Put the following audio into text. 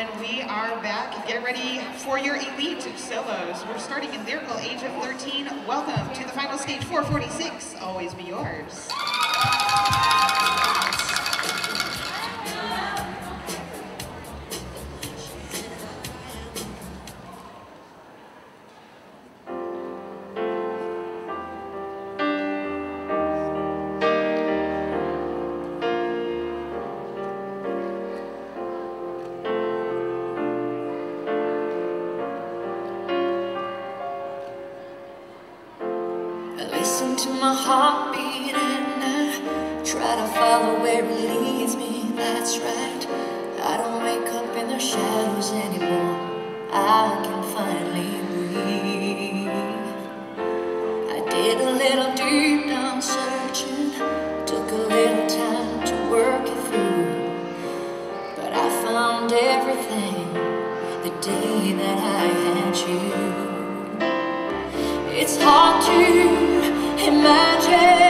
And we are back. Get ready for your elite solos. We're starting in lyrical age of 13. Welcome to the final stage, 446. Always be yours. Listen to my heartbeat and I try to follow where it leads me, that's right. I don't wake up in the shadows anymore, I can finally breathe. I did a little deep down searching, took a little time to work it through, but I found everything the day that I had you. It's hard to imagine